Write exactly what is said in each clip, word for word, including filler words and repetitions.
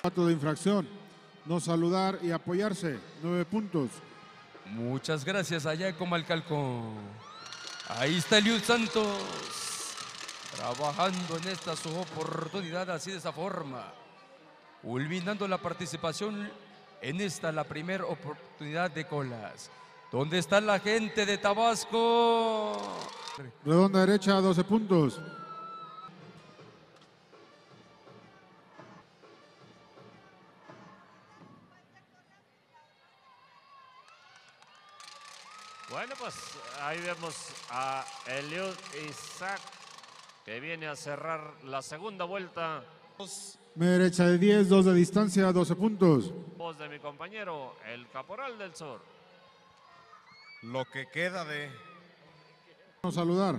Acto de infracción, no saludar y apoyarse, nueve puntos. Muchas gracias allá en Comalcalco. Ahí está Eliud Santos, trabajando en esta su oportunidad así de esa forma, culminando la participación en esta la primera oportunidad de colas. ¿Dónde está la gente de Tabasco? Redonda derecha, doce puntos. Bueno, pues ahí vemos a Eliud Isaac, que viene a cerrar la segunda vuelta. Media derecha de diez, dos de distancia, doce puntos. Voz de mi compañero, el Caporal del Sur. Lo que queda de... No saludar.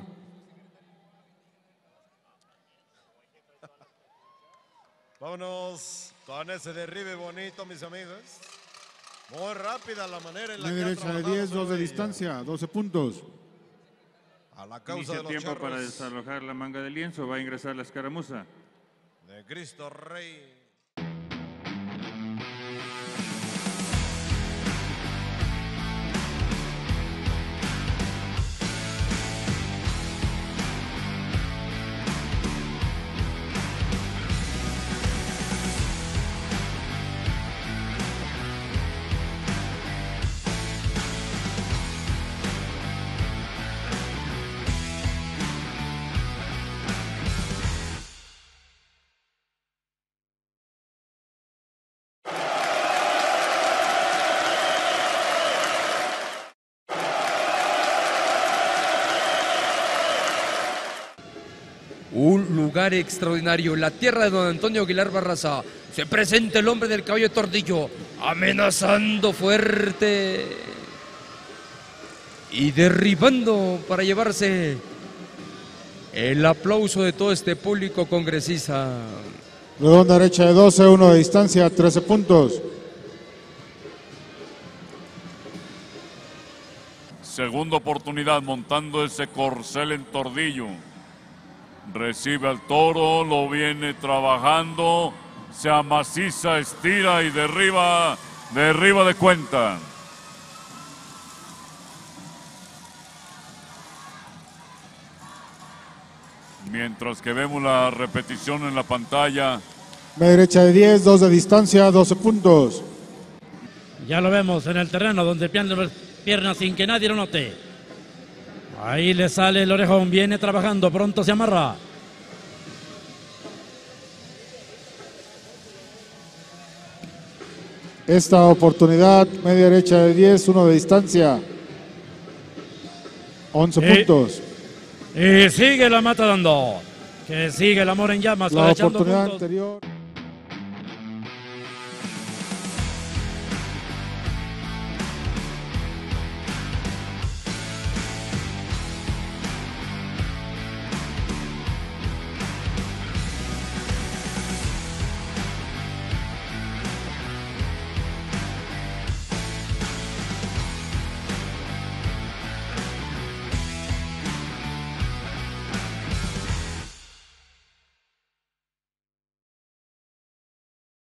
Vámonos con ese derribe bonito, mis amigos. Muy rápida la manera en la Media que ha derecha de trabajado diez, dos de Zorrilla. distancia, doce puntos. A la causa Inicia de los tiempo charros para desalojar la manga de lienzo. Va a ingresar la escaramuza. de Cristo Rey. Un lugar extraordinario, la tierra de don Antonio Aguilar Barraza. Se presenta el hombre del caballo de Tordillo, amenazando fuerte y derribando para llevarse el aplauso de todo este público congresista. Redonda derecha de doce, uno de distancia, trece puntos. Segunda oportunidad montando ese corcel en Tordillo. Recibe al toro, lo viene trabajando, se amaciza, estira y derriba, derriba de cuenta. Mientras que vemos la repetición en la pantalla. Media derecha de diez, dos de distancia, doce puntos. Ya lo vemos en el terreno donde pierde las piernas sin que nadie lo note. Ahí le sale el orejón, viene trabajando, pronto se amarra. Esta oportunidad, media derecha de diez, uno de distancia, once Y- puntos. Y sigue la mata dando. Que sigue el amor en llamas. La cosechando oportunidad puntos. anterior.